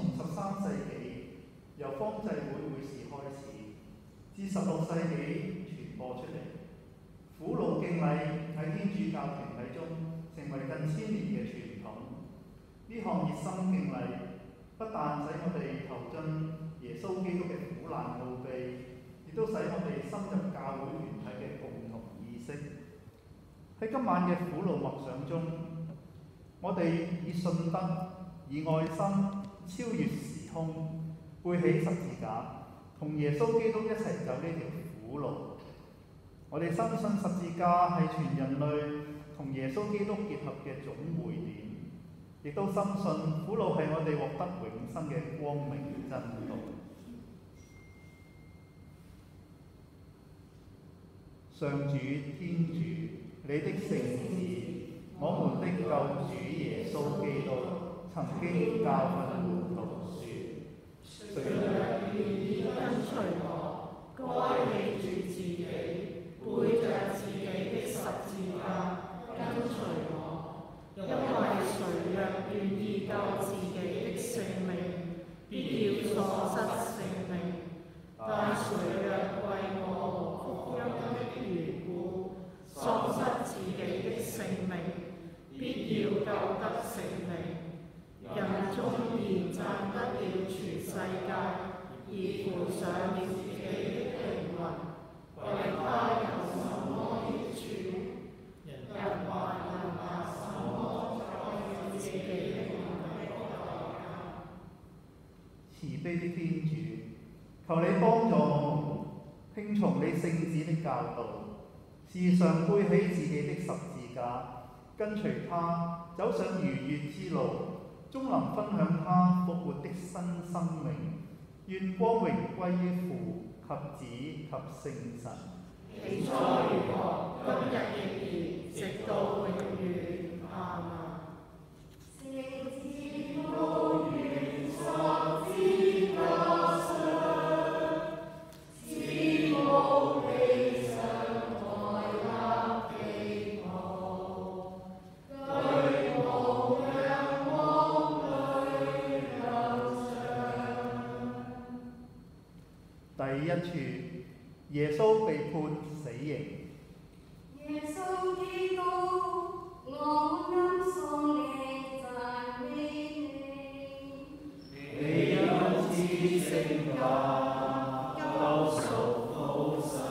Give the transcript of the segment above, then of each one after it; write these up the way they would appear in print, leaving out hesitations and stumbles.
從13世紀由方濟會士開始，至16世紀傳播出嚟。苦路敬禮喺天主教團體中成為近1000年嘅傳統。呢項熱心敬禮不但使我哋投進耶穌基督嘅苦難奧秘，亦都使我哋深入教會團體嘅共同意識。喺今晚嘅苦路默想中，我哋以信德、以愛心超越時空，背起十字架，同耶穌基督一齊走呢條苦路。我哋深信十字架係全人類同耶穌基督結合嘅總會點，亦都深信苦路係我哋獲得永生嘅光明真道。上主天主，你的聖子，我們的救主耶穌基督曾經教訓門徒說：誰若願意跟隨我，該棄絕自己，背着自己的十字架跟隨我。因為誰若願意救自己的性命，必要錯失性命；但誰若為我和福音的緣故，喪失自己的性命，必要救得性命。人縱然賺得了全世界，而賠上了自己的靈魂，為他有什麼益處？人還能拿什麼作為自己的命的代價？慈悲的天主，求你幫助我們聽從你聖子的教導，時常背起自己的十字架，跟隨他走上逾越之路，終能分享他復活的新生命。願光榮歸於父及子及聖神。起初如何，今日亦然，直到永遠。阿們。聖子高於十字架上，至無地上愛立地步，對無量夢裏流長。第一處，耶穌被判死刑。耶穌基督，我甘心嘅讚美你。你因此聖價，救贖普世。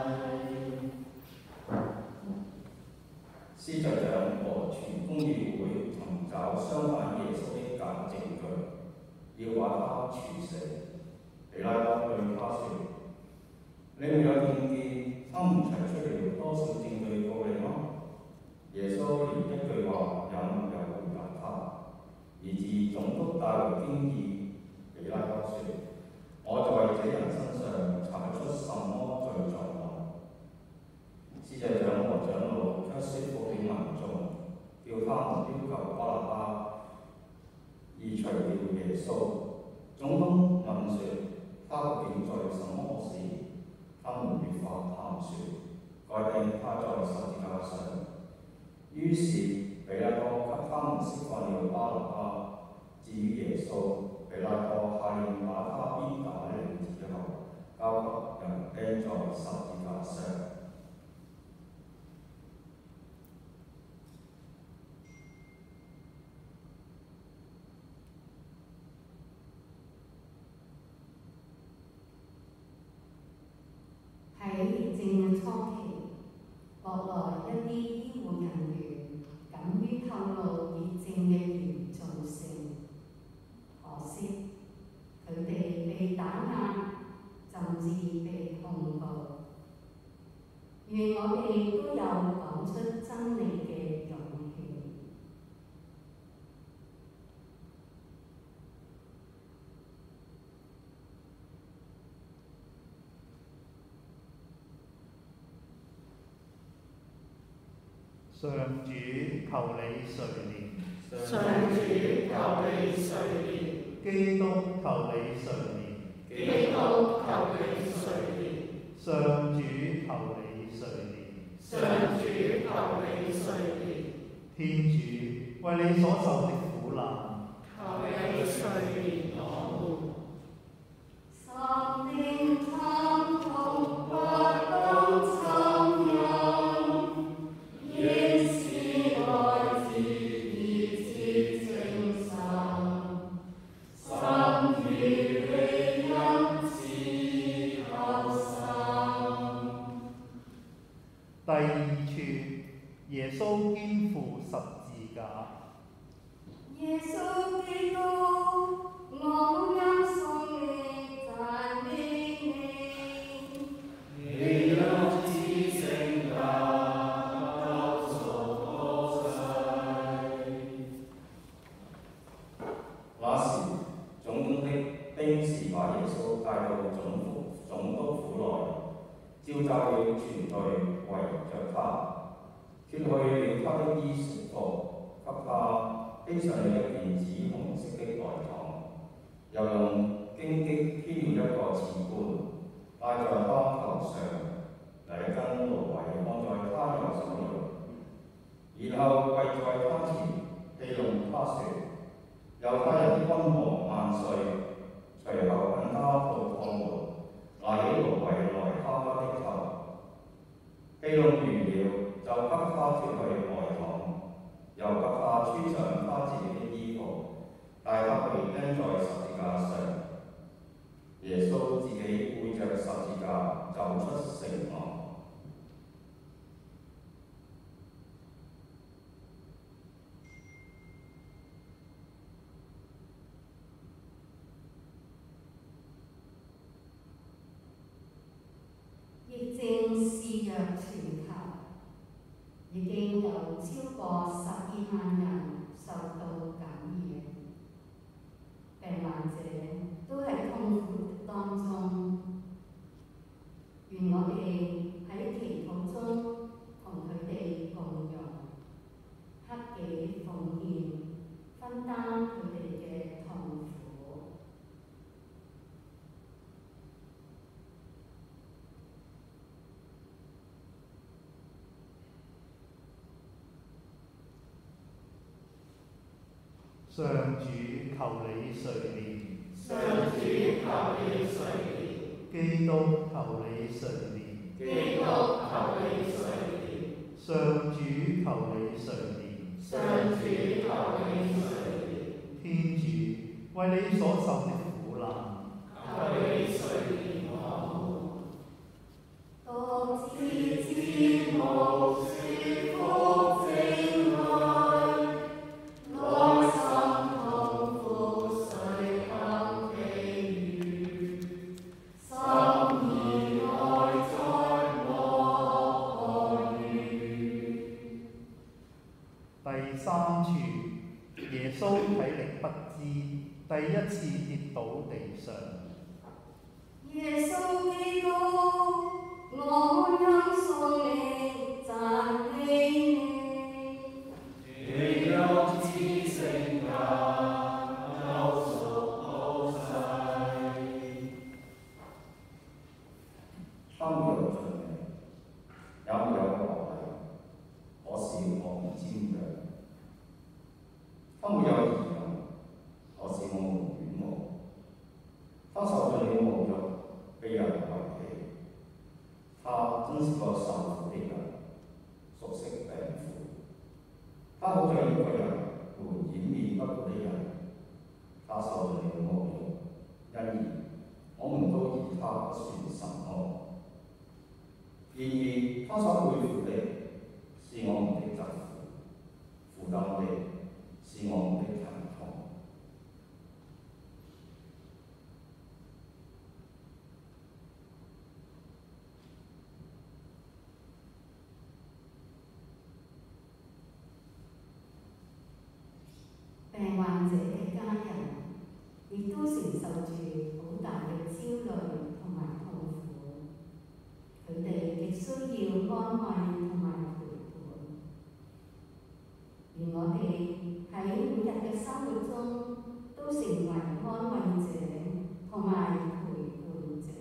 司祭長和全公議會尋找相反耶穌的假證據，要把他處死。彼拉多對他說：你沒有聽見他們提出了多少證據告你嗎？耶穌連一句話也沒有回答他，以致總督大為驚異。彼拉多說：我在這人身上查不出什麼罪狀來。司祭長和長老卻說服了民眾，叫他們要求巴勒巴，移除了耶穌。總督問說：他究竟做了什麼事？他們越發談說：該釘他在十字架上。於是彼拉多給他們釋放了巴勒巴。至於耶穌，彼拉多下令把他鞭打2次後，交給人釘在十字架上。 喺正日初期，國內一啲醫護人員敢於透露疫症嘅嚴重性，可惜佢哋被打壓，甚至被控告。願我哋都有講出真理嘅勇氣。 上主，求你垂憐。 上主，求你垂憐。 基督，求你垂憐。 基督，求你垂憐。 上主，求你垂憐。 上主，求你垂憐。 天主，為你所受的苦難， 求你垂憐我召集了全隊圍着他，脱去了他的衣服，給他披上了一件紫紅色的外裳，又用荊棘編了一個刺冠，戴在他頭上，兩根蘆葦放在他右手裏，然後跪在他前，戲弄他說：猶太人的君王萬歲！隨後跟他到堂門，拿起蘆葦來敲他的頭，戲弄完了，就給他脱去外裳，又給他穿上他自己的衣服，帶他被釘在十字架上。耶穌自己背着十字架走出城外。 疫症肆虐全球，已經有超過12萬人受到感染，病患者都喺痛苦當中。願我哋喺祈禱中同佢哋共融，克己奉獻，分擔佢哋嘅痛苦。 上主，求你垂憐。 上主，求你垂憐。 基督，求你垂憐。 基督，求你垂憐。 上主，求你垂憐。 上主，求你垂憐。 天主，為你所受的苦難， 求你垂憐我們。 獨自知無說福證愛，內心痛苦誰肯比喻？心意愛在莫可喻。 第三處，耶穌體力不支，第一次跌倒地上。 耶穌基督，我音頌你，讚美你。 血肉之聖人，救贖普世。 他沒有盡命，也沒有學禮，可是我們瞻仰；他沒有儀容，可是我們戀慕。他受盡了侮辱，被人遺棄。他真是個受苦的人，熟悉病苦。他好像一個人會掩面不顧的人。他受盡了侮辱，因而我們都以他不算什麼。然而他所背負的是我們的疾苦，負擔的是我們的疼痛。 病患者嘅家人亦都承受住好大嘅焦慮同埋痛苦，佢哋亦需要安慰同埋陪伴。而我哋喺每日嘅生活中都成為安慰者同埋陪伴者。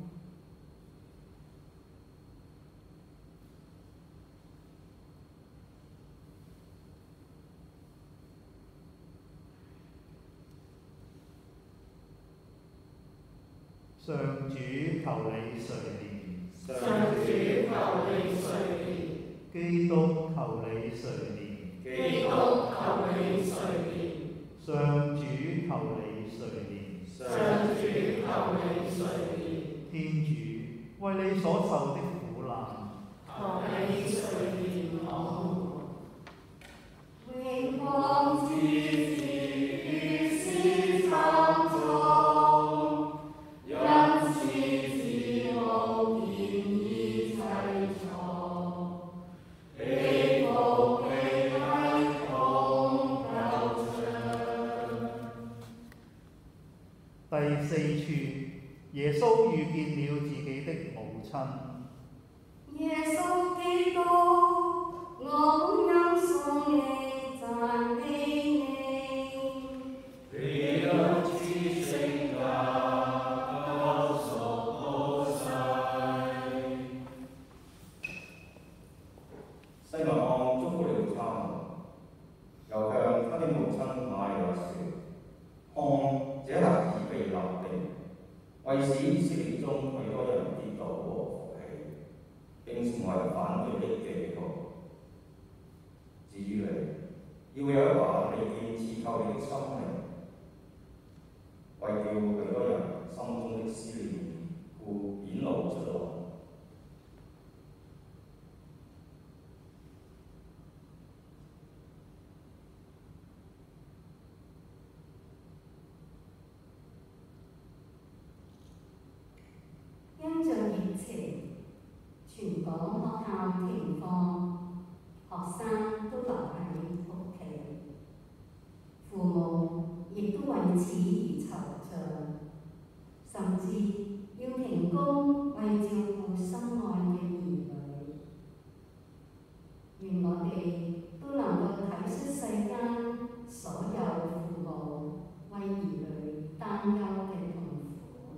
上主，求你垂憐。 上主，求你垂憐。 基督，求你垂憐。 基督，求你垂憐。 上主，求你垂憐。 上主，求你垂憐。 天主，為你所受的苦難， 求你垂憐我們。 榮光之子於斯參中，因此自無見已濟錯，被伏被危痛救傷。 第四處，耶穌遇見了自己的母親。 耶穌基督，我們欣頌你，讚美你。 你有至聖家，救贖普世。 西默盎祝福了他們，又向他的母親瑪利亞說：看，這孩子被立定，為使以色列中許多人跌倒和扶起，並成為反對的記號。至於你，要有一把利劍刺透你的心靈，為叫許多人心中的思念故顯露出來。 因着疫情，全港學校停課，學生都留喺屋企，父母亦都為此而惆悵，甚至要停工為照顧心愛嘅兒女。願我哋都能夠體恤世間所有父母為兒女擔憂嘅痛苦。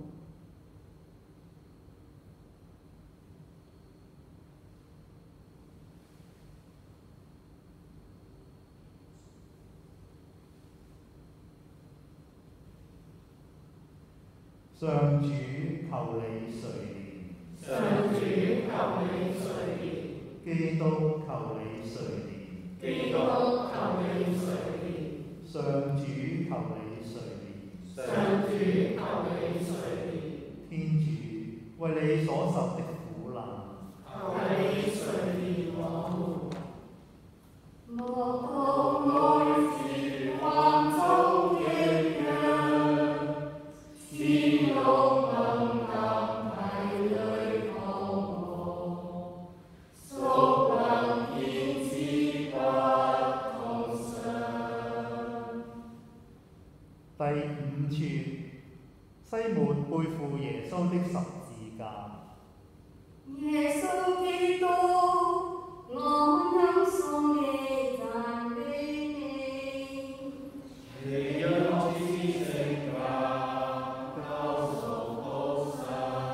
上主，求你垂憐。 上主，求你垂憐。 基督，求你垂憐。 基督，求你垂憐。 上主，求你垂憐。 上主，求你垂憐。 天主，為你所受的苦難， 求你垂憐我們。 莫道愛是患遭極殃，天路暗淡體裏降我，孰能見之不痛傷。 第5處，西滿背負耶穌的十字架。 耶穌基督，我欣頌你，讚美你。 你有至聖家，救贖普世。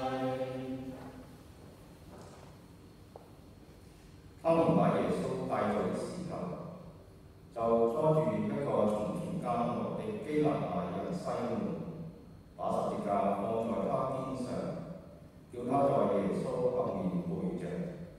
他們把耶穌帶走的時候，就抓住一個從田間來的基納亞人西滿，把十字架放在他肩上，叫他在耶穌後面背着。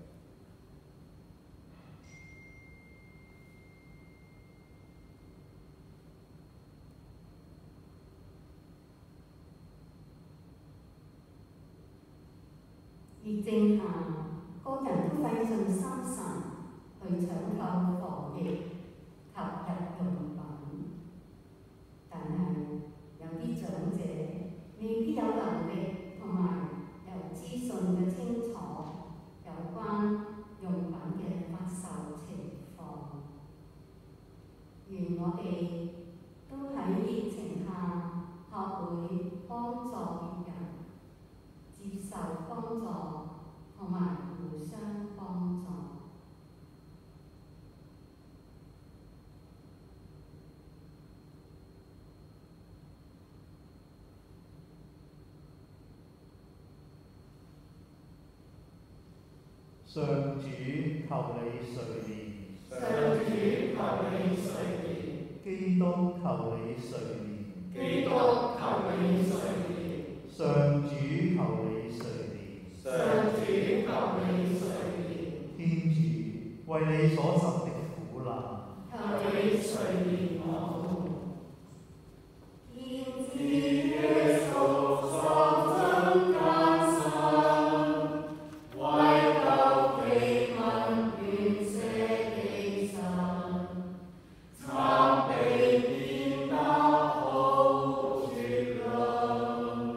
疫症下，個人都費盡心神去搶救防疫及日用品，但係有啲長者未必有能力同埋有資訊嘅清楚有關用品嘅發售情況。願我哋都喺疫情下學會幫助別人，接受幫助同埋互相幫助。 上主，求你垂憐。 上主，求你垂憐。 基督，求你垂憐。 基督，求你垂憐。 上主，求你垂憐。 上主，求你垂憐。 天主，為你所受的苦難， 求你垂憐我們。 天知耶穌受盡艱辛，為救己民願捨己身，曾被鞭打好絕倫。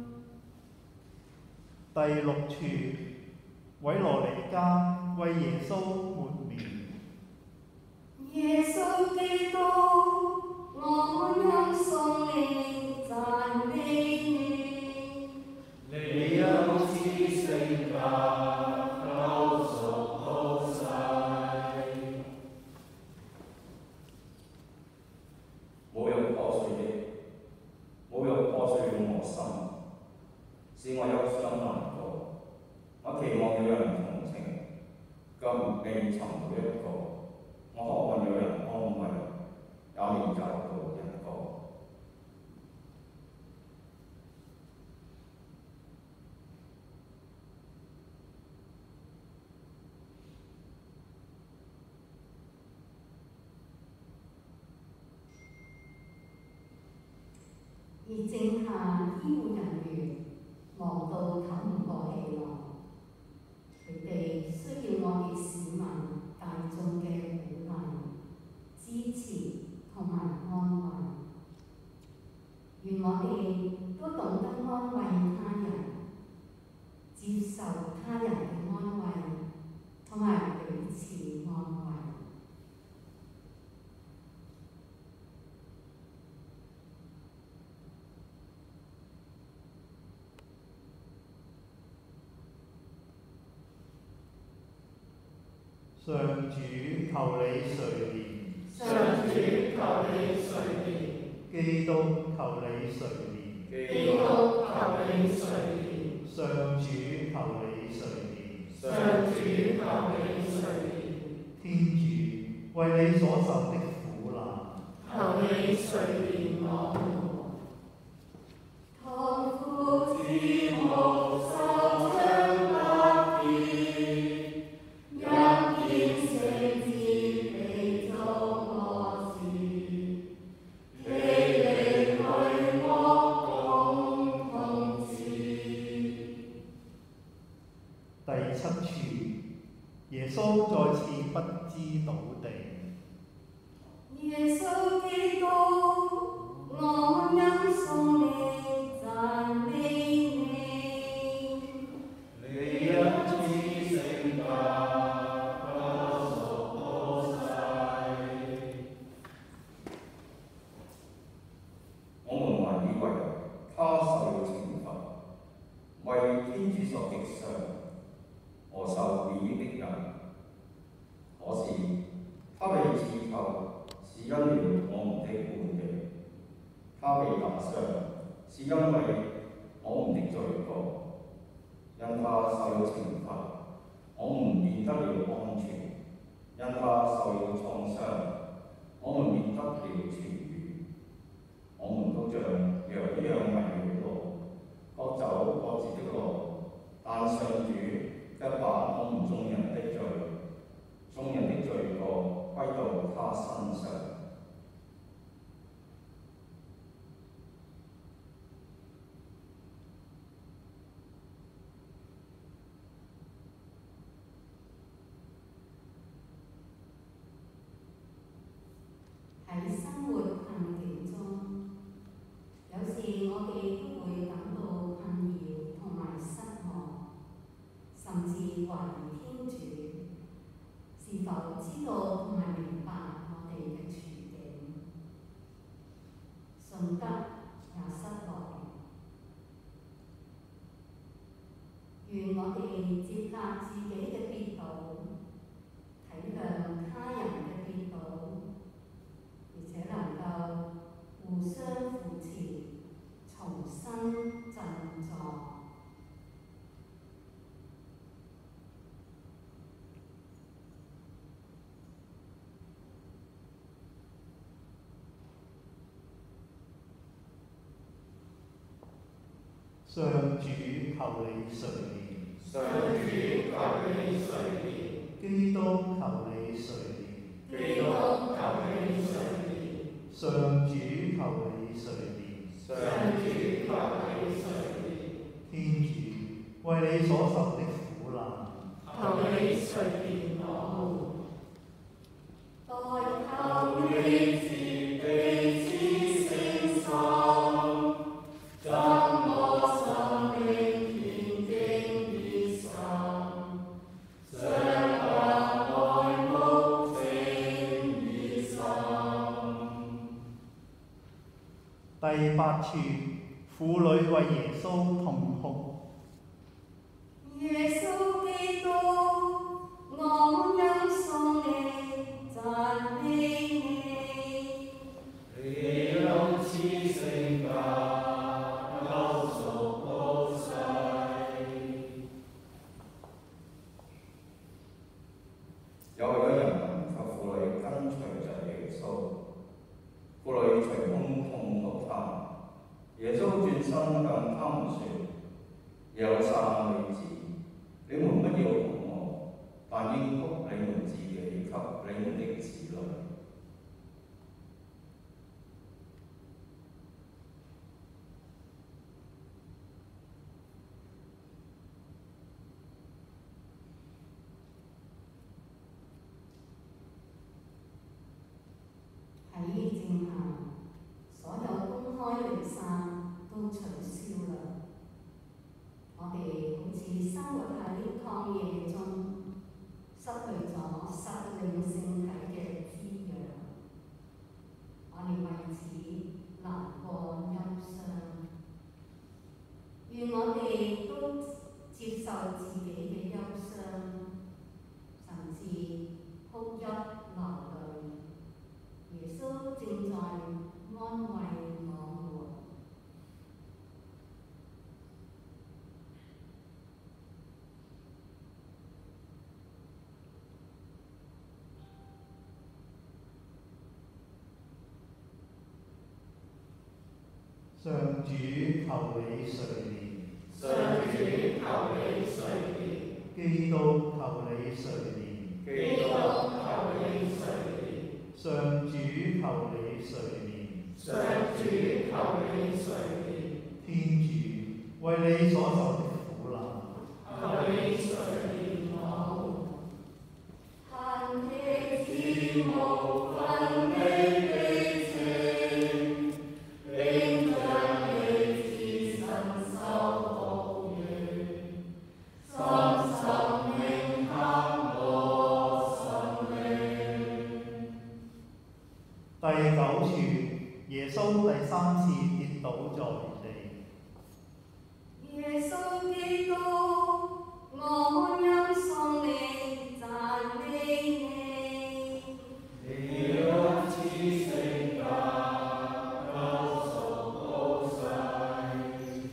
第6處，韋羅尼加為耶穌抹面。 耶穌基督，我們欣頌你，讚美你。 你有至聖家， 使我憂傷難過。我期望有人同情，卻未尋到一個；我渴望有人安慰，也未找到一個。 而剩下醫護人員忙到唞唔過氣來，佢哋需要我哋市民大眾嘅鼓勵、支持同埋安慰。願我哋都懂得安慰他人，接受他人嘅安慰，同埋彼此安慰。 上主，求你垂憐； 上主，求你垂憐； 基督，求你垂憐； 基督，求你垂憐； 上主，求你垂憐； 上主，求你垂憐； 天主，為你所受的苦難， 求你垂憐我們。 痛苦之無受傷百遍，因見聖子被造我事，其靈去惡共同治。 第7處，耶穌再次不知倒地。 耶穌基督，我們因頌你讚美你。 你因知聖格，救贖普世。 我們還以為他受了懲罰，為天主所擊傷和受貶的人。可是他被刺透，是因了我們的叛逆；他被打傷，是因為我們的罪過。因他受了懲罰，我們便得了安全；因他受了創傷，我們便得了痊愈。我們都像羊一樣迷了路，各走各自的路，但上主卻把我們眾人的罪過歸到他身上。 喺生活困境中，有時我哋都會感到困擾同埋失望，甚至懷疑天主是否知道同埋明白我哋嘅處境，信德也失落。願我哋接納自己嘅跌倒，體諒他人嘅跌倒，而且能夠互相扶持，重新振作。 上主，求你垂憐； 上主，求你垂憐； 基督，求你垂憐； 基督，求你垂憐； 上主，求你垂憐； 上主，求你垂憐； 天主，為你所受的苦難， 求你垂憐我們。 代求你自地之聖心，增我生命虔敬熱心，常達愛慕正義心。 第8處，婦女為耶穌痛哭。 耶穌基督，我們因頌你讚美你。 你因知聖格，救贖普世。 向他們說：耶路撒冷女子，你們不要哭我，但應哭你們自己給你們的子女。 喺正下，所有公開彌撒都取消啦。我哋好似生活喺曠野中，失去咗實靈聖體嘅滋養，我哋為此難過憂傷。願我哋都接受自己嘅憂傷，甚至哭泣流淚。耶穌正在安慰我們。 上主，求你垂憐。 上主，求你垂憐。 基督，求你垂憐。 基督，求你垂憐。 上主，求你垂憐。 上主，求你垂憐。 天主，為你所受的苦難， 求你垂憐我們。 恨的之無分的悲情，應將你至神受報應，深深銘刻我生命。 第9處，耶穌第3次跌倒在地。 耶穌基督，我因信你讚美你。 你恩慈聖家，救贖普世。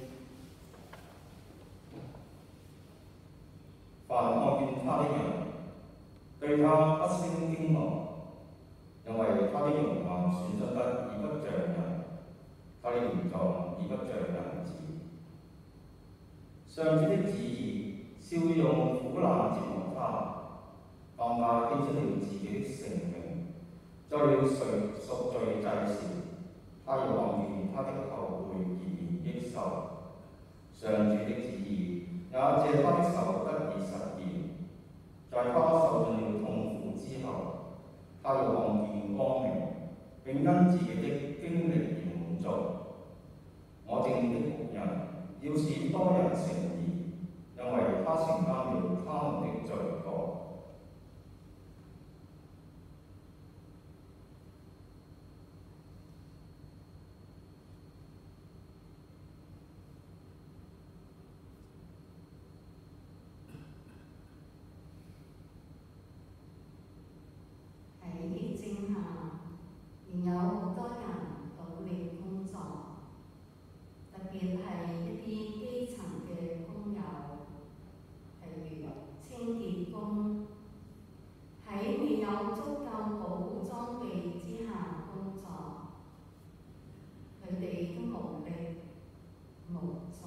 凡看見他的人，對他不生驚惶，因為他的容貌選擇得已不像人，他的形狀已不像人子。上主的旨意是要用苦難折磨他，當他犧牲了自己的性命，作了贖罪祭時，他要看見他的後輩而然益壽。上主的旨意也借他的手得以實現，在他受盡了痛苦之後，他要看見光明，並因自己的經歷而滿足。我正義的僕人要使多人成義，因為他承擔了他們的罪過。 喺正下，仍有好多人努力工作，特別係一啲基層嘅工友，例如清潔工，喺未有足夠保護裝備之下工作，佢哋都無力無助。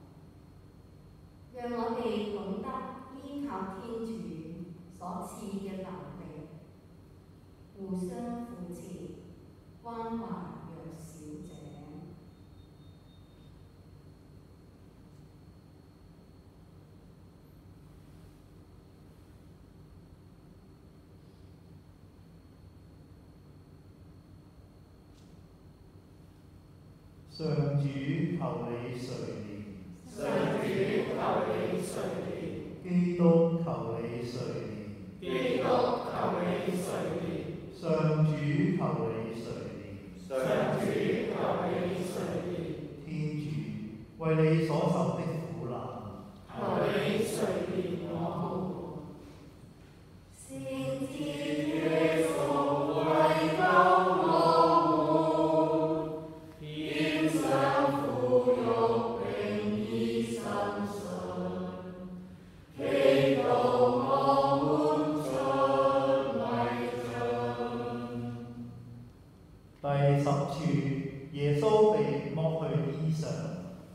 讓我哋懂得依靠天主所賜嘅能力，互相扶持，關懷弱小者。 上主，求你垂憐。 上主，求你垂憐。 基督，求你垂憐。 基督，求你垂憐。 上主，求你垂憐。 上主，求你垂憐。 天主，為你所受的苦難， 求你垂憐我們。 聖子耶穌為救我們，獻上苦肉並以身信，祈禱我們出迷津。 第10處，耶穌被剝去衣裳。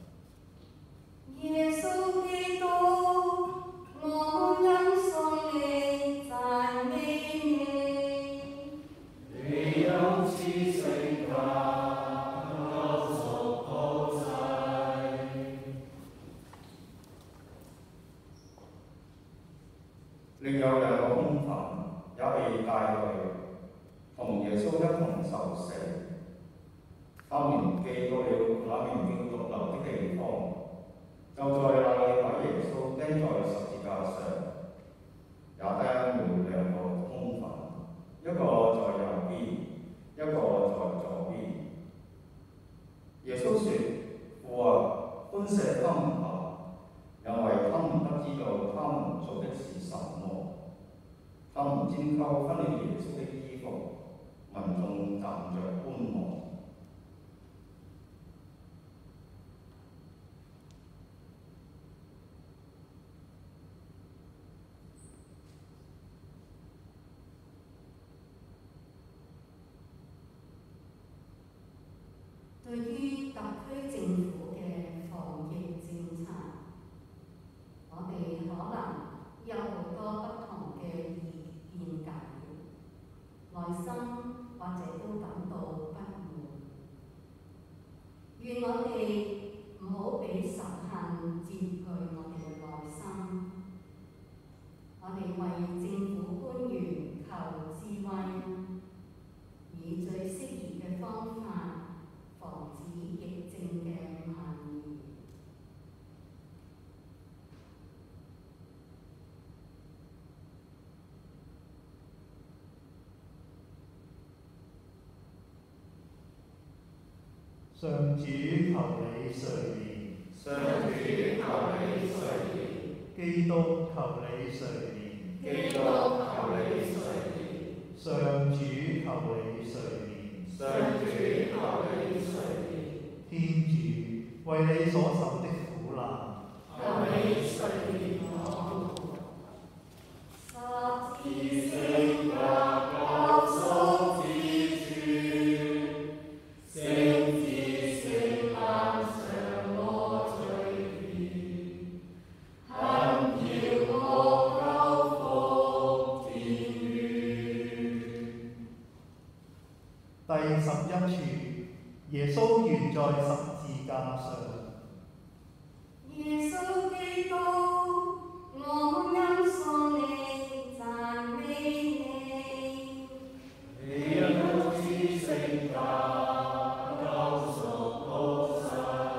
另有兩個空墳也被帶去，同耶穌一同受死。他們寄到了那名叫髑髏的地方，就在那裏把耶穌釘在十字架上，也釘了兩個空墳，一個在右邊，一個在左邊。耶穌說：父啊，寬赦他們吧，因為他們不知道他們做的是什麼。他們拈鬮分了耶穌的衣服，民眾站着觀望。 對於特區政府嘅防疫政策，我哋可能有好多不同嘅意見解，內心或者都感到不滿。願我哋唔好俾仇恨佔據我哋嘅內心。我哋為政府官員求智慧，以最適宜嘅方法防止疫症嘅蔓延。 上主，求你垂憐。 上主，求你垂憐。 基督，求你垂憐。 基督，求你垂憐。 上主，求你垂憐。 上主，求你垂憐。 天主，為你所受的苦難， 求你垂憐我。 十字聖架救贖之主，聖子聖誕上我罪孽，恨要我救復天願。 第11處，耶穌懸在十字架上。 耶穌基督，我們因信你讚美你。 你因福之聖架救贖普世。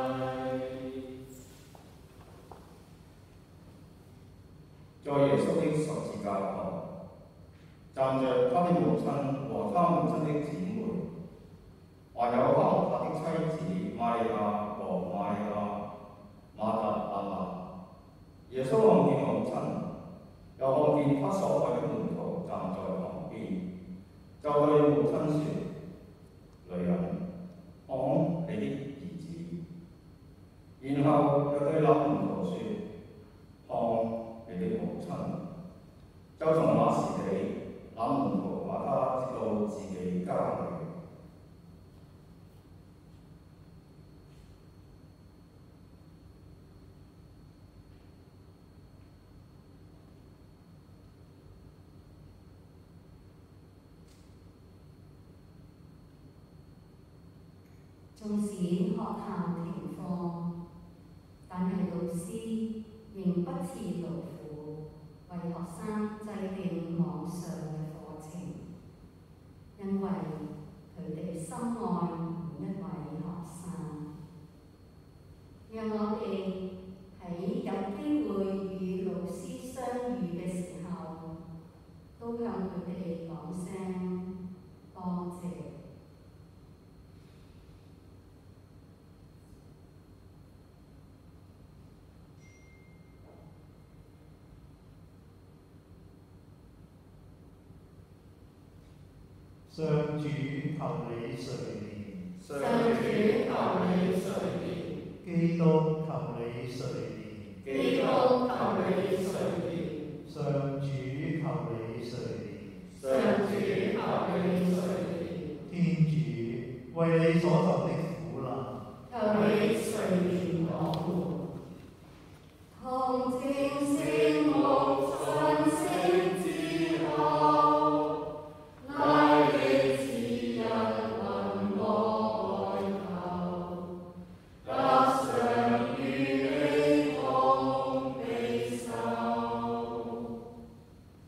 在耶穌的十字架旁，站着他的母親和他母親的姊妹，還有他的妻子瑪利亞和瑪利亞瑪達肋納。耶穌看見母親，又看見他所愛的門徒站在旁邊，就對母親說：女人，看你的兒子。然後又對那門徒說：看你的母親。就從那時起，那門徒把他接到自己家裏。 縱使學校停課，但係老師仍不辭勞苦，為學生制定網上嘅課程，因為佢哋深愛每一位學生。讓我哋喺有機會與老師相遇嘅時候，都向佢哋講聲多謝。 上主，求你垂憐。 上主，求你垂憐。 基督，求你垂憐。 基督，求你垂憐。 上主，求你垂憐。 上主，求你垂憐。 天主，為你所受的苦難， 求你垂憐我們。同情聖母神聖之後，拉力賜人雲和愛求，得常與你共備受。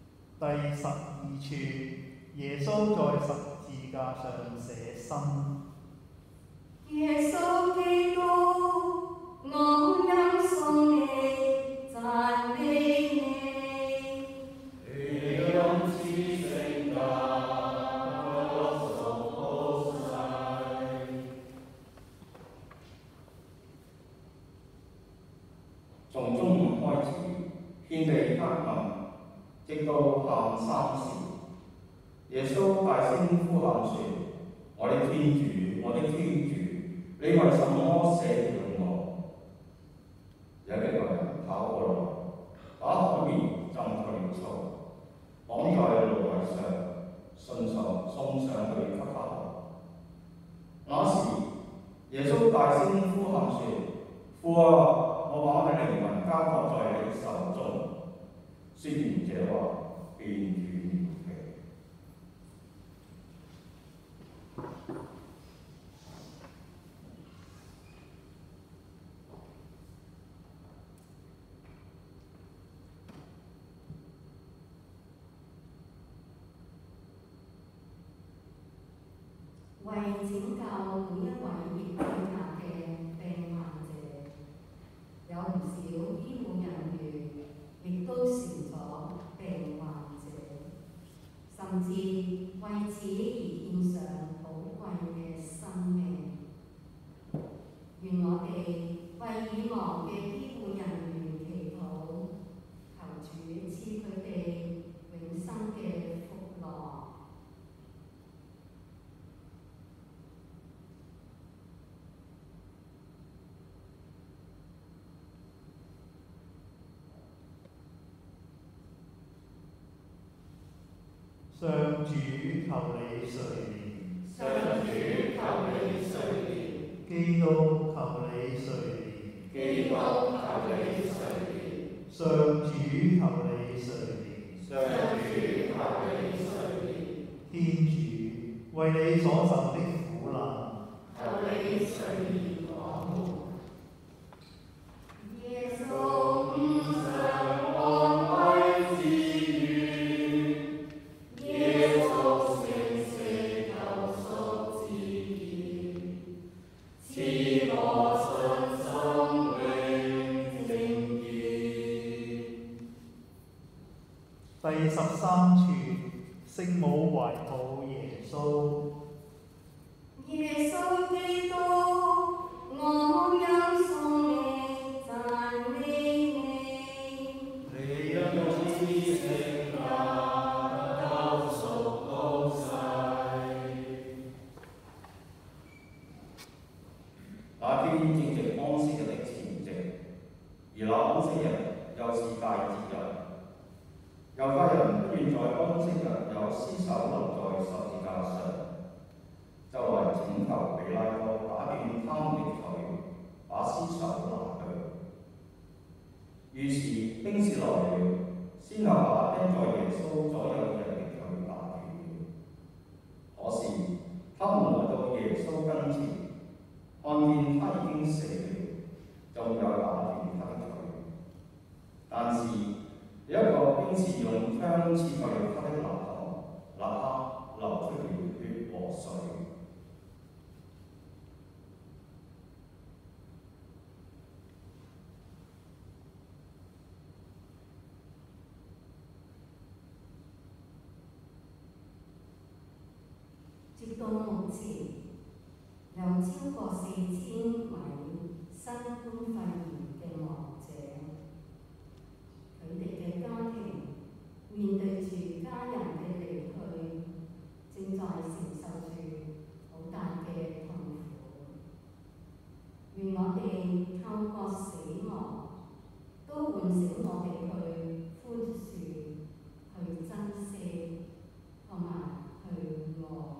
從中午開始，遍地黑暗，直到下午3時。耶穌大聲呼喊說：我的天主，我的天主，你為什麼捨棄我？有一個人跑過來，把海綿浸透了醋，綁在蘆葦上，送上去給他喝。那時，耶穌大聲呼喊說：父啊，我把我的靈魂交託在你手中。說完這話，便斷了氣。 為拯救每一位疫症下嘅病患者，有唔少醫護人員亦都成咗病患者，甚至為此而獻上寶貴嘅生命。願我哋為已亡嘅醫護人員祈禱，求主賜佢哋永生嘅福樂。 上主，求你垂憐。 上主，求你垂憐。 基督，求你垂憐。 基督，求你垂憐。 上主，求你垂憐。 上主，求你垂憐。 天主，為你所受的苦難， 求你垂憐我們。 耶穌送上安慰之語，耶穌聖死救贖之言，賜我信生命正義。 第13處，聖母懷抱耶穌。 耶穌基督，我仰頌你，讚美你。 你因知聖價救贖高世。 那天正值安息日的前夕，而那安息日又是大節日。猶太人不願在安息日有屍首留在十字架上，就來請求彼拉多打斷他們的腿，把屍首拿去。於是兵士來了，先後把釘在耶穌左右嘅人的腿打斷了。可是他們來到耶穌跟前，看見他已經死了，就沒有打斷他的腿。但是有一個兵士用槍刺透了他的肋旁，立刻流出了血和水。 直到目前，有超過4000位新冠肺炎嘅亡者，佢哋嘅家庭面對住家人嘅離去，正在承受住好大嘅痛苦。願我哋透過死亡，都喚醒我哋去寬恕、去珍惜同埋去愛。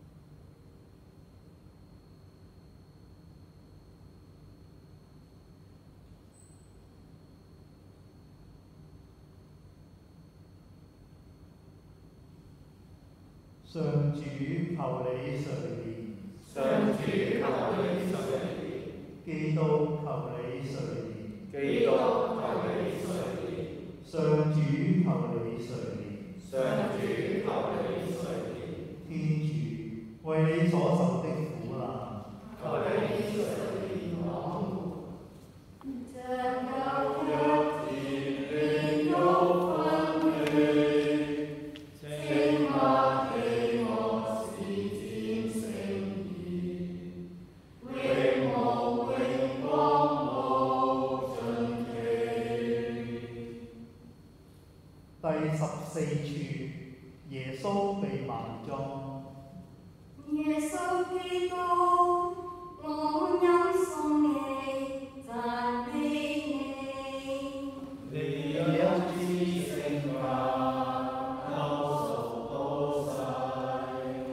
上主，求你垂憐。 上主，求你垂憐。 基督，求你垂憐。 基督，求你垂憐。 上主，求你垂憐。 上主，求你垂憐。 天主，為你所受的苦難， 求你垂憐我們。 像舊一日天靈肉分離，請默記我是戰勝義，榮光無盡期。 四處，耶穌被埋葬。 耶穌基督，我飲頌你，讚美你。 你有至聖家，救贖到世。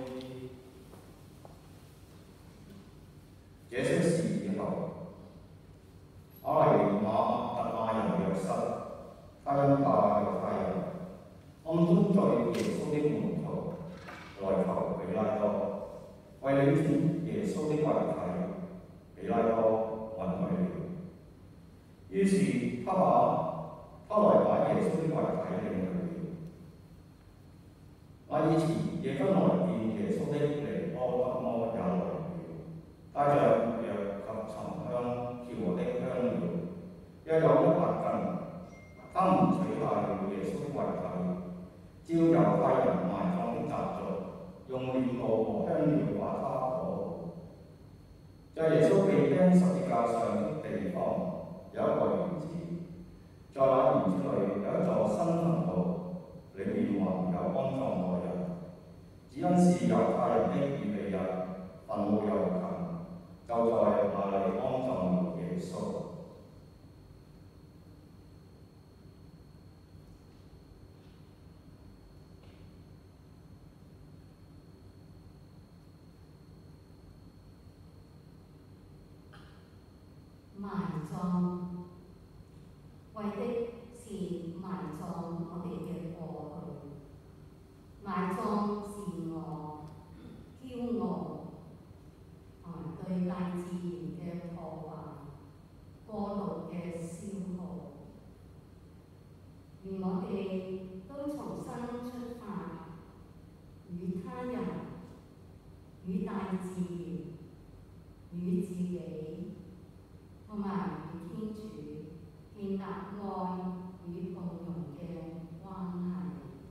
這些事以後，亞利馬特亞人約瑟，他因怕猶太人，暗中對耶穌的門徒來求彼拉多，為領轉耶穌的遺體，彼拉多允許了。於是他來把耶穌的遺體領去了。那以前夜間來見耶穌的尼哥德摩也來了，帶着藥及沉香調和的香料，約有100斤。他們取下了耶穌的遺體，照猶太人埋葬的習俗，用殮布和香料把它裹好。在耶穌被釘十字架上的地方有一個園子，在那園子裏有一座新墳墓，裏面還沒有安葬過人。只因是猶太人的預備日，墳墓又近，就在那裏安葬了耶穌。 埋葬，為的是埋葬我哋嘅過去，埋葬自我、驕傲同埋對大自然嘅破壞、過度嘅消耗，願我哋都重新出發，與他人、與大自然、與自己，同埋與天主建立愛與共融嘅關係。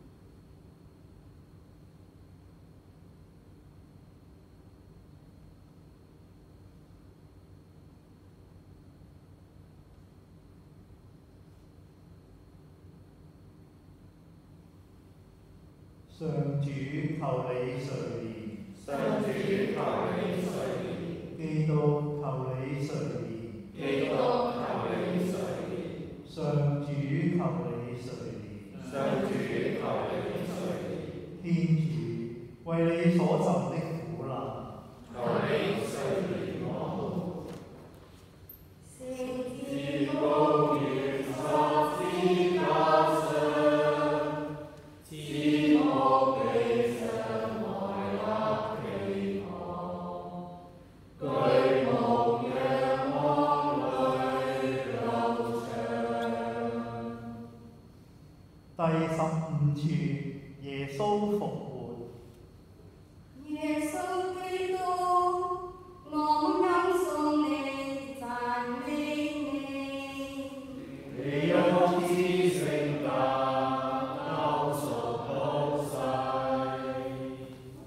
上主，求你垂憐。 上主，求你垂憐。 基督，求你垂憐。 基督，求你垂憐。 上主，求你垂憐。 上主，求你垂憐。 天主，為你所受的苦難， 求你垂憐我們。 聖至高於十字架上，至無比傷害得其何，舉目仰望淚流長。 第15處，耶穌復活。 耶穌基督，我飲頌你，讚美你。 你有至聖家，救贖到世。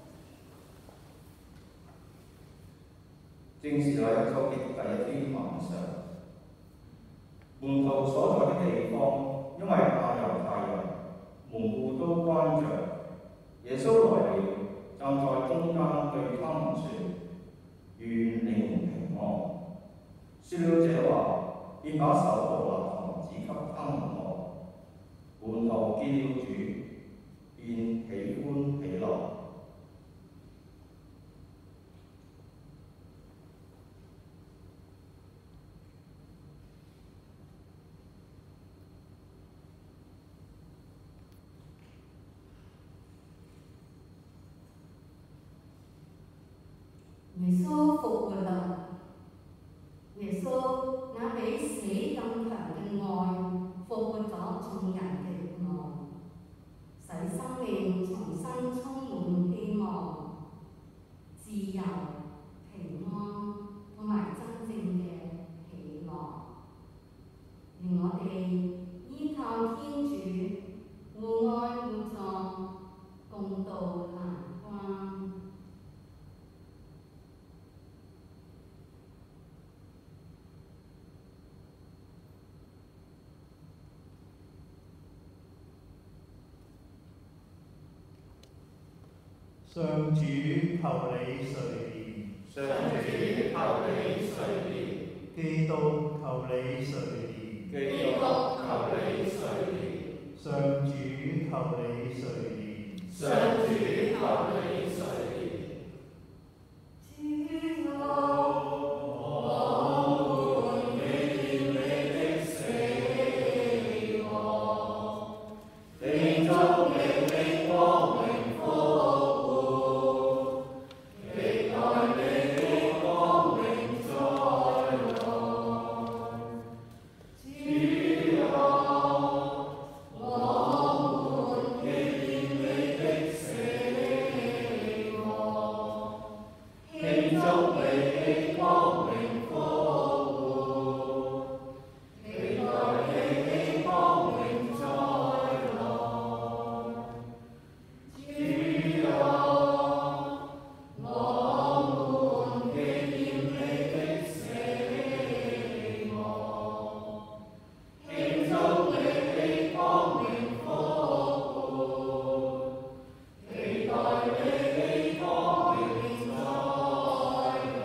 正是那一周的第一天晚上，門徒所在的地方，因為怕猶太人，門戶都關着。耶穌來了，站在中間對他們說：願你們平安。說了這話，便把手和肋旁指給他們看。門徒見了主，便喜歡喜樂。 耶穌復活啦！耶穌那比死更強嘅愛，復活咗眾人嘅愛，使生命重新充滿希望、自由、平安同埋真正嘅喜樂。願我哋依靠天主，互愛互助，共度難關。 上主，求你垂憐。 上主，求你垂憐。 基督，求你垂憐。 基督，求你垂憐。 上主，求你垂憐。 上主，求你垂憐。 主啊，我們紀念你的死亡，慶祝你光榮復活，期待你的光榮再來。主啊，我們紀念你的死亡，慶祝你的光榮復活，期待你的光榮再來。主啊，我們紀念你的死亡，慶祝你的光榮復活，期待你的光榮再來。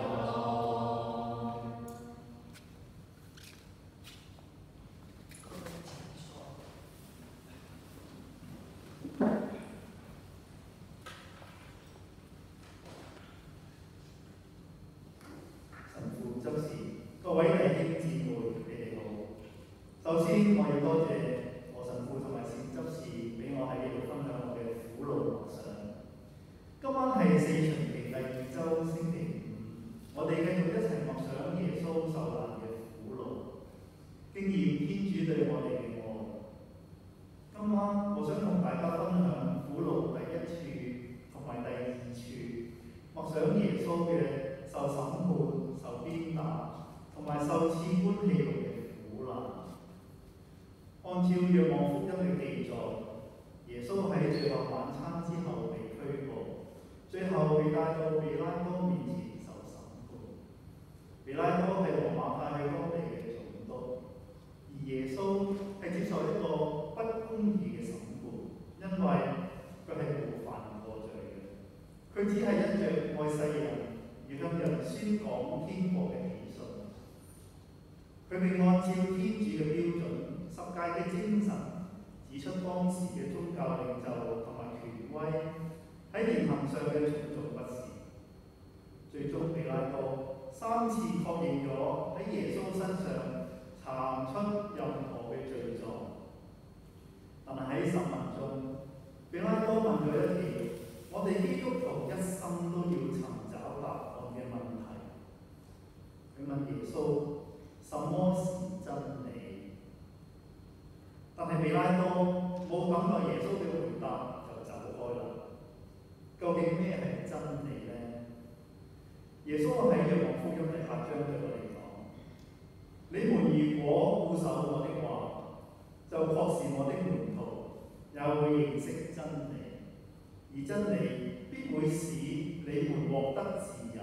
神父執事，各位弟兄姊妹，你哋好。首先，我要多謝何神父同埋善執事俾我喺呢度分享我嘅苦路默想。今晚係四旬期第2週星期5，我哋繼續一齊默想耶穌受難嘅苦路，經驗天主對我哋嘅愛。今晚我想同大家分享苦路第1處同埋第2處，默想耶穌嘅受審判、受鞭打同埋受賜官器祿嘅苦難。按照《若望福音》嘅記載，耶穌喺最後晚餐之後被拘捕，最後被帶到比拉多面前受審判。比拉多係羅馬派去當地嘅總督，而耶穌係接受一個不公義嘅審判，因為佢係冇犯過罪嘅，佢只係因着愛世人而向人宣講天國嘅喜訊。佢並按照天主嘅標準、十誡嘅精神，指出當時嘅宗教領袖同埋權威喺言行上嘅種種不是。最終比拉多3次確認咗喺耶穌身上查唔出任何嘅罪狀。但係喺審問中，比拉多問咗一條我哋基督徒一生都要尋找答案嘅問題。佢問耶穌：什麼是真理？但係比拉多冇等待耶穌嘅回答就走開啦。究竟咩係真理呢？耶穌喺《若望福音》第8章對我哋講：你們如果固守我的話，就確是我的門徒，也會認識真理，而真理必會使你們獲得自由。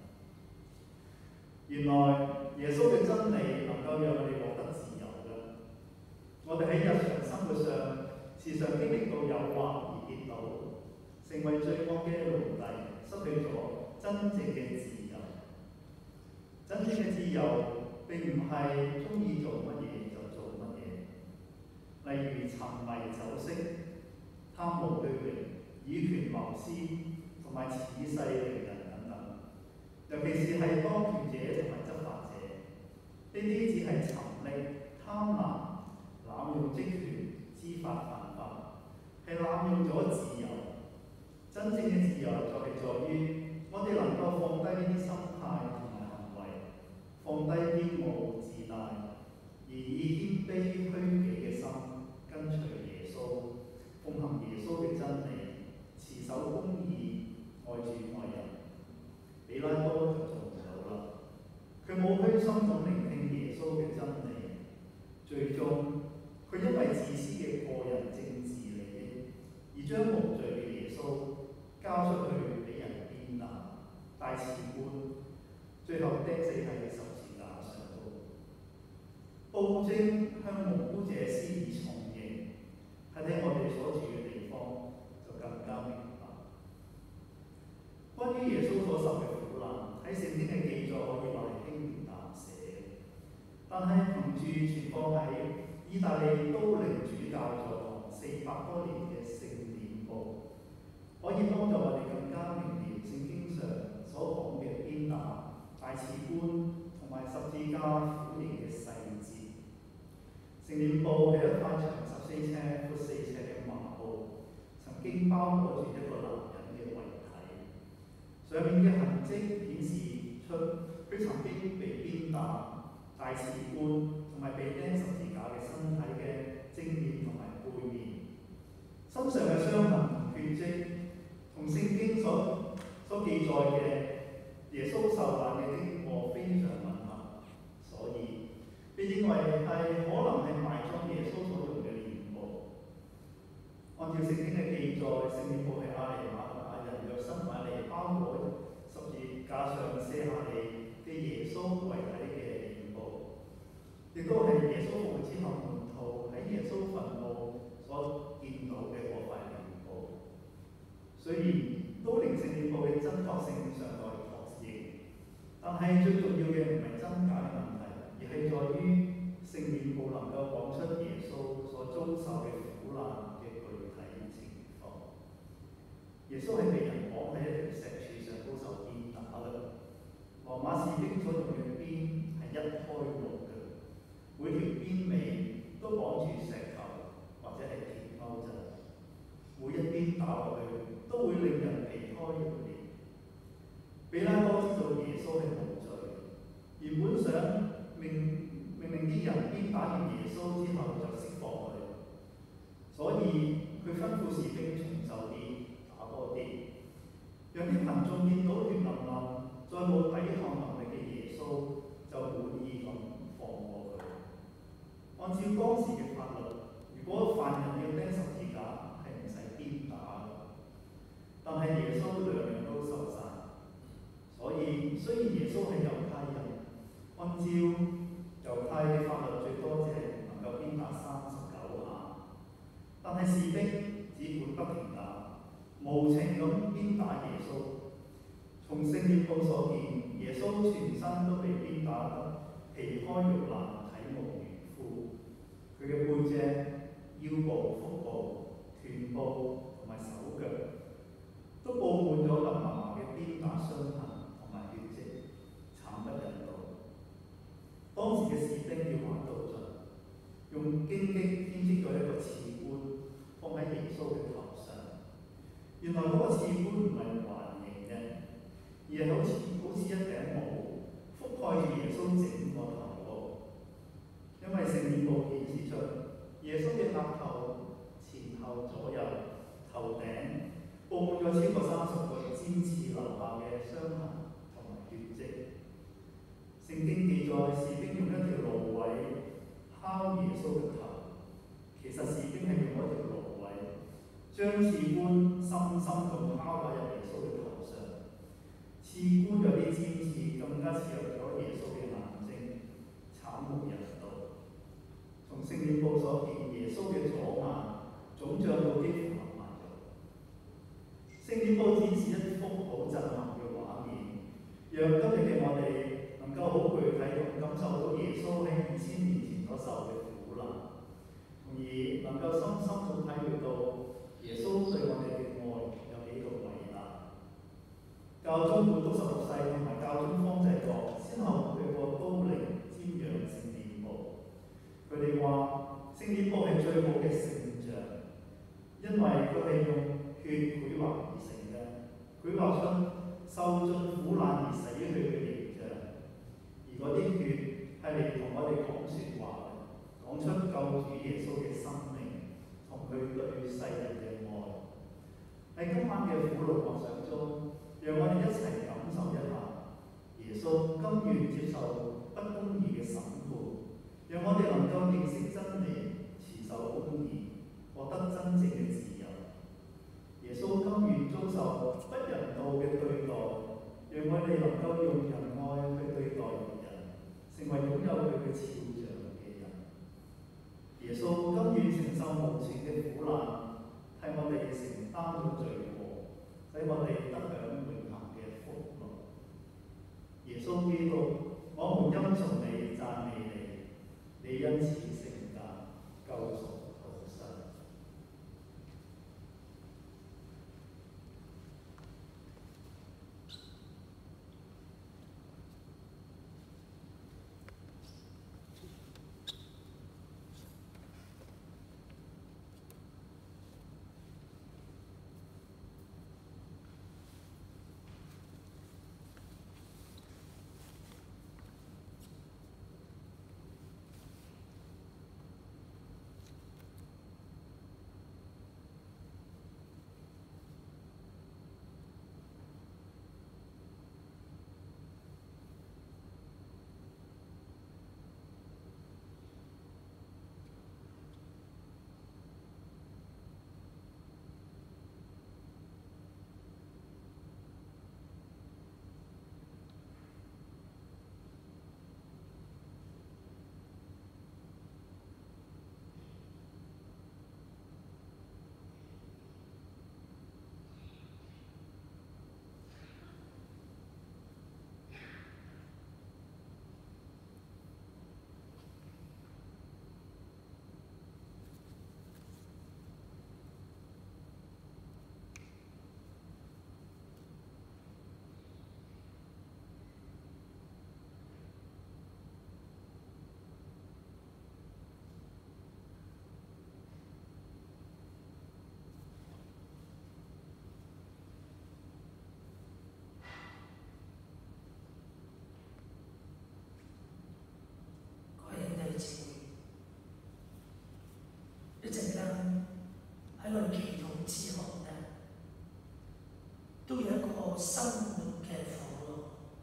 原來耶穌嘅真理能夠讓我哋獲得自由嘅。我哋喺日常生活上時常經歷到誘惑而跌倒，成為罪惡嘅奴隸，失去咗真正嘅自由。真正嘅自由並唔係中意做乜嘢就做乜嘢，例如沉迷酒色、貪慕虛榮、以權謀私同埋恃勢凌人等等。尤其是係當權者同埋執法者，呢啲只係沉溺、貪婪、濫用職權、知法犯法，係濫用咗自由。真正嘅自由就係在於我哋能夠放低呢啲心態同埋行為，放低驕傲自大，而以謙卑虛己嘅心跟隨耶穌，奉行耶穌嘅真理，持守公義，愛主愛人。比拉多就做唔到啦，佢冇虛心咁聆聽耶穌嘅真理，最終佢因為自私嘅個人政治利益，而將無罪嘅耶穌交出去俾人鞭打、戴刺冠，最後釘死喺十字架上高。暴政向無辜者施以重刑，喺我哋所住嘅地方就更加明白。 喺聖經嘅記載可以話係輕描淡寫，但係憑住存放喺意大利都靈主教座400多年嘅聖典簿，可以幫助我哋更加明瞭聖經上所講嘅鞭打、大刺冠同埋十字架苦刑嘅細節。聖典簿係一塊長14尺、闊4尺嘅麻布，曾經包裹住一個男人嘅遺體，上面嘅痕跡顯示出佢曾經被鞭打、大刺冠同埋被釘十字架嘅身體嘅正面同埋背面，身上嘅傷痕同血跡同聖經所記載嘅耶穌受難嘅經過非常吻合，所以被認為係可能係埋葬耶穌所用嘅殮布。按照聖經嘅記載，聖典簿係亞利馬太人約瑟買嚟包裹十字架上卸下嚟嘅耶穌遺體嘅殮布，亦都係耶穌復活之後門徒喺耶穌墳墓所見到嘅嗰塊殮布。雖然都靈聖典簿嘅真確性尚待確認，但係最重要嘅唔係真假嘅問題，而係在於聖典簿能夠講出耶穌所遭受嘅苦難嘅具體情況。耶穌係被人綁喺一條石柱上高受鞭打嘅，羅馬士兵所用嘅鞭係一開六嘅，每條鞭尾都綁住石頭或者係鐵鈎仔，每一鞭打落去都會令人皮開肉裂。比拉多知道耶穌係無罪，原本想命令啲人鞭打完耶穌之後就釋放佢，所以佢吩咐士兵重手啲，打多啲，讓啲民眾見到血淋淋、再冇抵抗能力嘅耶穌就滿意咁放過佢。按照當時嘅法律，如果犯人要釘十字架係唔使鞭打嘅，但係耶穌兩樣都受晒。所以雖然耶穌係猶太人，按照猶太嘅法律最多只係能夠鞭打39下，但係士兵只管不停打，無情咁鞭打耶穌。從聖典簿所見，耶穌全身都被鞭打得皮開肉爛、體無完膚，佢嘅背脊、腰部、腹部、臀部同埋手腳都佈滿咗密麻麻嘅鞭打傷痕同埋血跡，慘不忍睹。當時嘅士兵要玩到盡，用荊棘編織咗一個刺冠放喺耶穌嘅頭上。原來嗰個刺冠唔係環形嘅，而係好似一頂帽，覆蓋住耶穌整個頭部。因為聖典簿顯示出耶穌嘅額頭前後左右、頭頂佈滿咗超過30個尖刺留下嘅傷痕同埋血跡。聖經記載，士兵用一條蘆葦敲耶穌嘅頭，其實士兵係用一條蘆葦將刺冠深深咁敲打入耶穌嘅頭上。刺冠有啲尖刺更加刺入咗耶穌嘅眼睛，慘無人道。從聖典簿所見，耶穌嘅左眼腫脹到幾乎合埋咗。聖典簿展示一幅好震撼嘅畫面，讓今日嘅我哋能夠好具體咁感受到耶穌喺2000年前所受嘅苦難，從而能夠深深咁體會到耶穌對我哋嘅愛有幾咁偉大。教宗本篤16世同埋教宗方濟各先後去過都靈瞻仰聖典簿，佢哋話聖典簿係最好嘅聖像，因為佢係用血繪畫而成嘅，繪畫出受盡苦難而死去嘅形象，而嗰啲血係嚟同我哋講説話嘅，講出救主耶穌嘅生命同佢對世人嘅愛。喺今晚嘅苦路默想中，讓我哋一齊感受一下耶穌甘願接受不公義嘅審判，讓我哋能夠認識真理、持守公義，獲得真正嘅自由。耶穌甘願遭受不人道嘅對待，讓我哋能夠用仁愛去對待人，成為擁有佢嘅肖像嘅人。耶穌甘願承受無情嘅苦難，替我哋承擔咗罪過，使我哋得享永恆嘅福樂。 穌基督，我們因從你讚美你，你因此成架救贖逃生。 一陣間喺我哋祈禱之後咧，都有一個生活嘅火爐，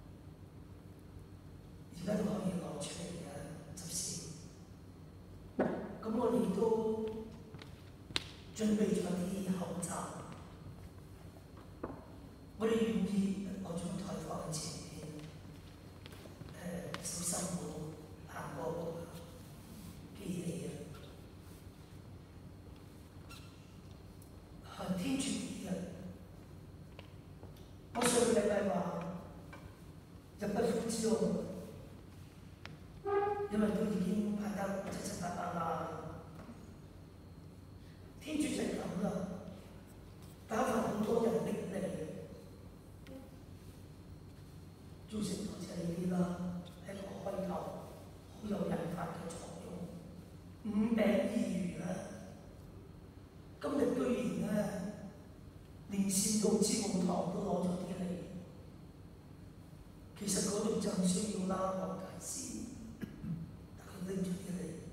而家都可以攞出嚟嘅執事。咁我哋都準備咗啲口罩，我哋願意攞張台放喺前邊，小心冇行過機器啊！天主嘅，我上個禮拜話入不敷支喎，因為都已經排得七七八八啦。天主就係咁啦，打發好多人逼嚟，造成好似呢啲啦，係一個開頭，好有引發嘅作用。5餅2魚啦，今日居然咧〜連善道之母堂都攞咗啲嚟，其實嗰度就唔需要啦，黃大仙，但佢拎咗啲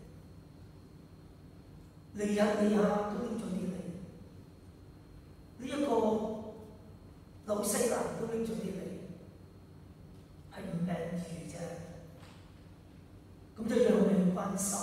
嚟，嚟日都拎咗啲嚟，呢一個紐西蘭都拎咗啲嚟，係5餅2魚啫，咁就讓我哋關心，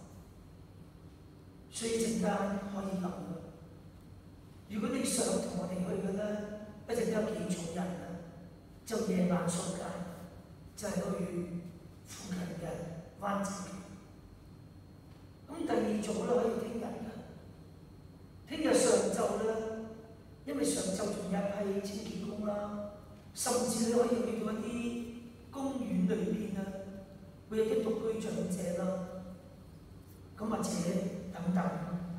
所以陣間可以諗。如果你想同我哋去嘅咧，一陣間幾組人啊，就夜晚掃街，就係去附近嘅灣仔。咁第二組咧可以聽日嘅，聽日上晝咧，因為上晝仲有一批清潔工啦，甚至你可以去到一啲公園裏邊啊，會有啲獨居長者啦，咁或者等等。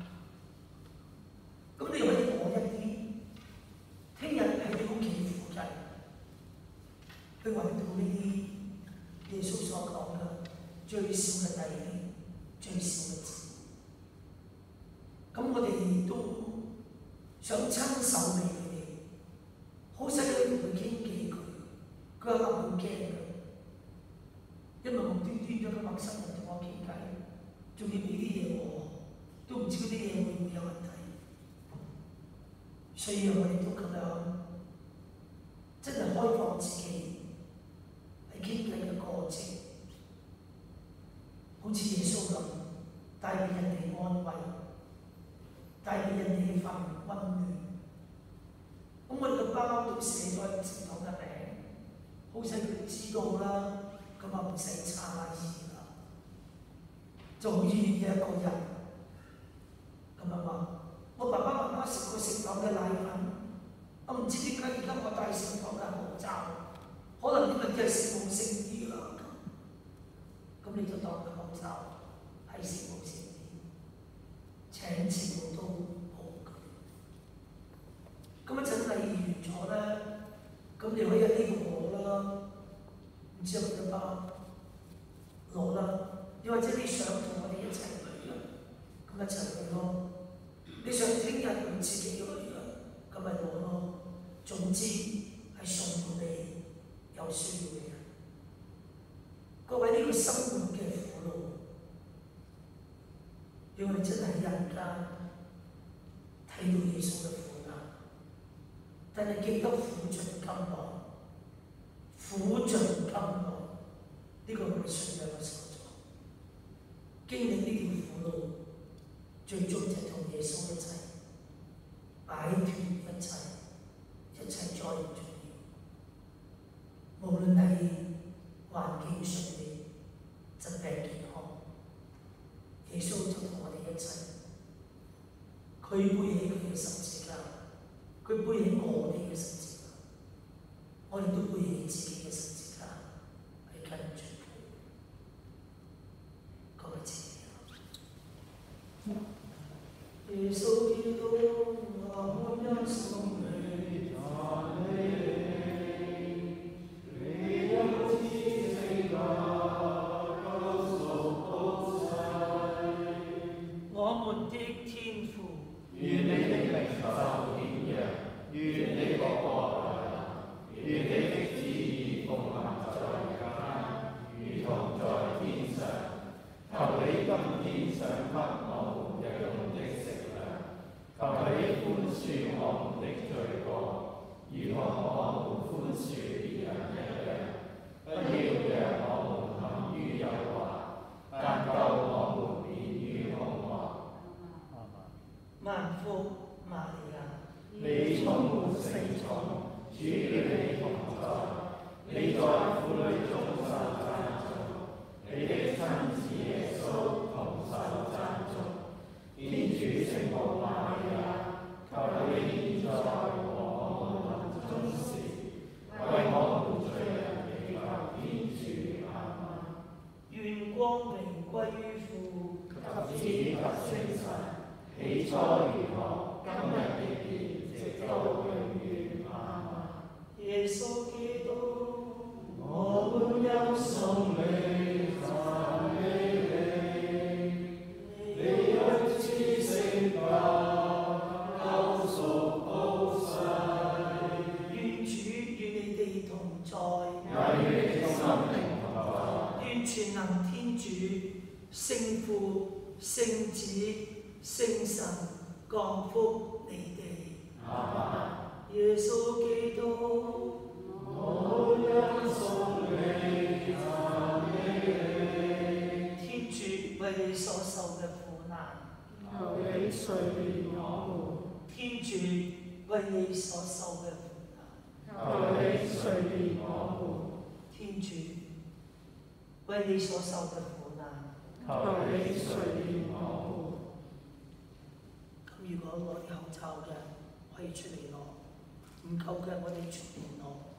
咁你可以攞一啲，聽日喺你屋企附近去揾到呢啲耶穌所講嘅最少嘅弟兄、最少嘅字。咁我哋都想親手俾佢哋，好細個同佢傾幾句，佢話好驚嘅，因為無端端咗個陌生人同我傾偈，仲要俾啲嘢我，都唔知嗰啲嘢會唔會有問題。所以我哋都咁樣，真係開放自己喺傾偈嘅過程，好似耶穌咁，帶俾人哋安慰，帶俾人哋一份溫暖。咁我哋個包都寫咗聖堂嘅名，好使佢知道啦，咁啊唔使差異啦，就好似一個人咁樣話。我爸爸媽媽食過聖堂嘅奶粉，我唔知點解而家我戴聖堂嘅口罩， 可能呢個真係聖母聖衣啦，咁你就當佢口罩係聖母聖衣，請全部都好佢。咁一陣禮儀完咗咧，咁你可以喺呢度攞啦，唔知有幾多包攞啦，又或者你想同我哋一齊去啦，咁一齊去咯。你想聽日佢自己去啦，咁咪攞咯。總之係送俾有需要嘅人。各位呢個生活嘅苦路，讓我哋真係喺人間睇到耶穌嘅苦難，但係記得苦盡甘來，苦盡甘來，呢個係信仰嘅所在。經歷呢條苦路，最終就同耶穌一齊擺脫一切，一切再唔重要。無論係環境順利、疾病健康，耶穌就同我哋一齊。佢背起佢嘅十字架，佢背起我哋嘅十字架，我哋都背起自己嘅十字架，係跟住佢。各位姊妹，耶穌基督，我們因送你讚美。我們的天父， 願你的名受顯揚，願你的國來臨，願你的旨意奉行在人間，如同在天上。求你今天賞給我們日用的食糧，求你寬恕我們的罪過，如同我們寬恕別人一樣。不要讓我們陷於誘惑，但救我們免於兇惡。 萬福瑪利亞， 你充滿聖寵，主與你同在，你在婦女中受讚頌，你的親子耶穌同受讚頌。天主聖母瑪利亞，求你現在和我們臨終時，為我們罪人祈求天主。阿們。 願光榮歸於父及子及聖神。起初如何，今日亦然，直到永遠。阿們。 耶穌基督， 我們因送你讚美你，你一次性教救贖普世。 願主與你哋同在， 也與你的心靈同在。 願全能天主、聖父、聖子、聖神降福你哋。 阿們。 耶穌基督， 我因送你讚美天主為你所受嘅苦難， 你，求你垂憐我天主為你所受嘅苦難， 們，求你垂憐我天主為你所受嘅苦難。 們，求你垂憐我咁如果攞啲口罩嘅，可以出嚟攞；唔夠嘅，我哋出面攞。